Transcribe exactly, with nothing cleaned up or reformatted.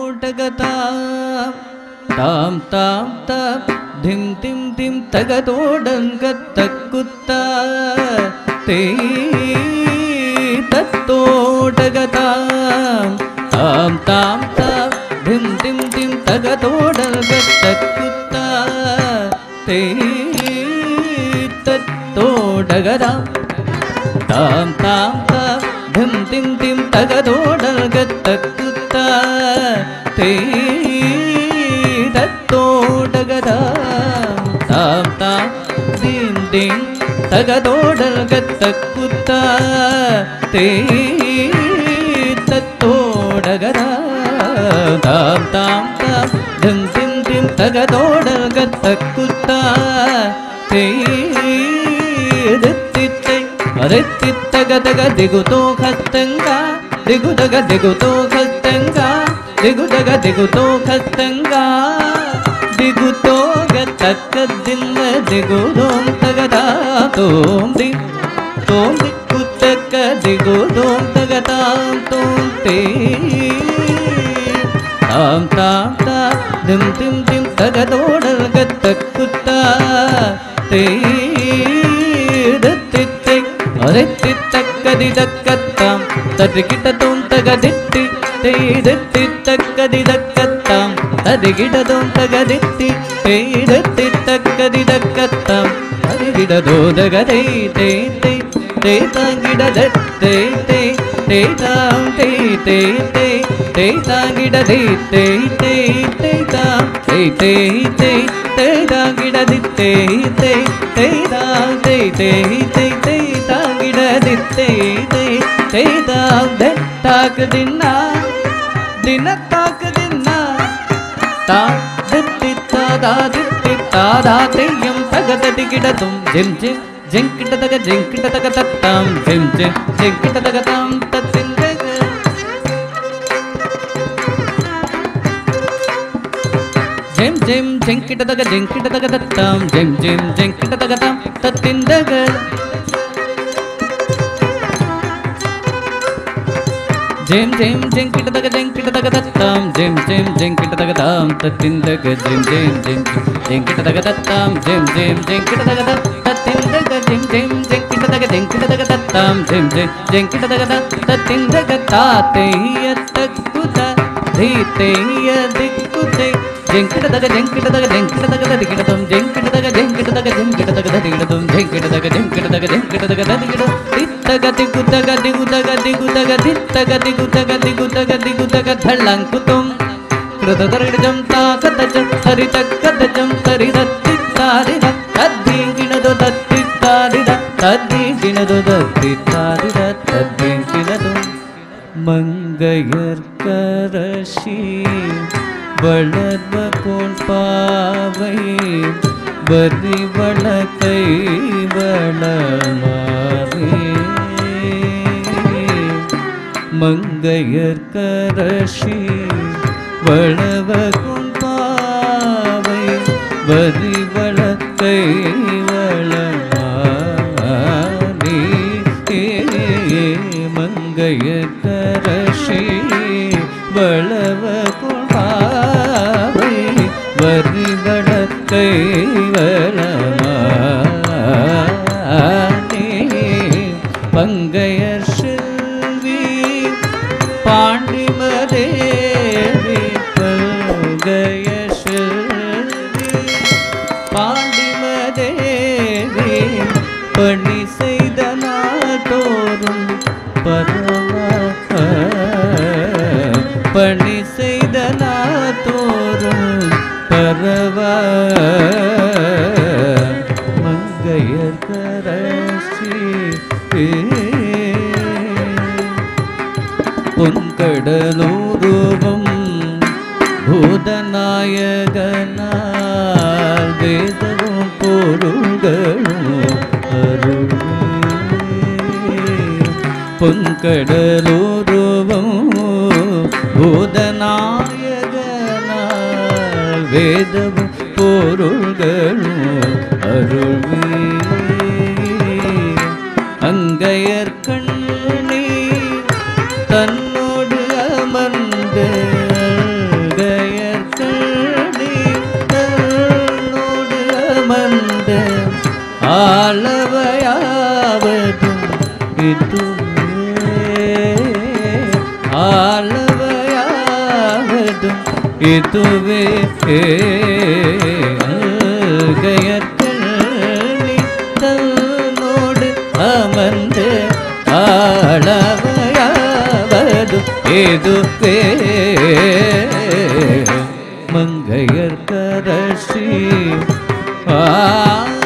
தகதோடகதாம் தாம் தாம் தாம் திம் திம் திம் தகதோடங்கத்தக்குத்தா தே தத்தோடகதாம் தாம் தாம் தாம் திம் திம் திம் தகதோடங்கத்தக்குத்தா தே தத்தோடகதாம் தாம் தாம் தாம் திம் திம் திம் தகதோடங்கத்தக்குத்தா தே தத்தோடகதாம் தாம் தாம் திம் திம் தகதோடங்கத்தக்குத்தா தே தத்தோடகதாம் தாம் தாம் தாம் திம் திம் திம் தகதோடங்கத்தக்குத்தா தே தித்தித்தை அதித்தித்தகதக திகுதோ கத்தங்கா திகுதக திகுதோ கத்தங்கா திகுதக திகுதோ கத்தங்கா திகுதோக தக்கதின்ன திகுதோம் தகதா தோம் தி தோம் திக்குத்தக்க திகுதோம் தகதாம் தோம் தே தாம் தாம் தாம் திம் திம் திம் தகதோடகத்தக்குத்தா தே தித்தித்தை அதித்தித்தக்கதிதக்கத்தாம் ததிகிடதோம் தகதித்தி தேதித்தித்தக்கதிதக்கத்தாம் ததிகிடதோம் தகதித்தி தேதித்தித்தக்கதிதக்கத்தாம் ததிகிடதோதகதை தே தே தே தாங்கிடதே தே தே தாம் தே தே தே தே தாங்கிடதே தே தே தே தாம் தே தே தே தே தாங்கிடதி தே தே தே தாம் தே தே தே தே தாங்கிடதி தே தே தே தாம் தே தாக்குதின்னா தினத்தாக்குதின்னா தா தித்தி தாதா தித்தி தாதா தெய்யம் தகதடி கிடதும் ஜிம் ஜிம் ஜெங்கிட்டதக ஜெங்கிட்டதக தத்தாம் ஜிம் ஜிம் ஜெங்கிட்டதக தாம் தத்திந்தக ஜிம் ஜிம் ஜெங்கிட்டதக ஜெங்கிட்டதக தத்தாம் ஜிம் ஜிம் ஜெங்கிட்டதக தாம் தத்திந்தக ஜிம் ஜிம் ஜெங்கிட்டதக ஜெங்கிட்டதக தத்தாம் ஜிம் ஜிம் ஜெங்கிட்டதக தாம் தத்திந்தக ஜிம் ஜிம் ஜிம் ஜெங்கிட்டதக தத்தாம் ஜிம் ஜிம் ஜெங்கிட்டதக தத்திந்தக ஜிம் ஜிம் ஜெங்கிட்டதக ஜெங்கிட்டதக தத்தாம் ஜிம் ஜிம் ஜெங்கிட்டதக தத்திந்தக தாத்தைய தக்குத தீத்தைய திக்குதை ஜெங்கிட்டதக ஜெங்கிட்டதக ஜெங்கிட்டதக ததிகிடதும் ஜெங்கிட்டதக ஜெங்கிட்டதக ஜெங்கிட்டதக ததிகிடதும் ஜெங்கிட்டதக ஜெங்கிட்டதக ஜெங்கிட்டதக ததிகிடதும் தித்தக திகுதக திகுதக திகுதக தித்தக திகுதக திகுதக திகுதக தள்ளங்குதும் கிருததர்ஜம் தாகதஜம் சரிதக்கதஜம் சரிதத்தித்தாரித தத்தீங்கிணது தத்தித்தாரித தத்தீங்கிணது தத்தித்தாரித தத்தீங்கிணது மங்கையர்கரசி வளர்வ போன் பாவை வரி வளக்கை வளமாறே மங்கையர்கரசி வளவ போன் பாவை வரி வளக்கை வளமாறே மங்கையர்கரசி வளவ பாவை வரி வளக்கை வளமானே பங்கையர் செல்வி பாண்டிமதேவி பங்கையர் செல்வி பாண்டிமதேவி பணி செய்த நாடோறும் பரவ பணி செய்த நாதோறும் பரவ மங்கையர்கரசி பொன்கடலூருவம் பூதநாயகனால் வேதமும் பொருள்களும் அருள் பொன்கடலூருவம் பூதநாயகனால் வேதமும் பொருள்களும் அருள்வே அங்கையர்கண்ணி தன்னோடு அமர்ந்த இதுவே அல்கையற்கண்ணி தன்னோடு அமர்ந்து ஆளவையாவது இதுவே மங்கையற்கரசி ஆ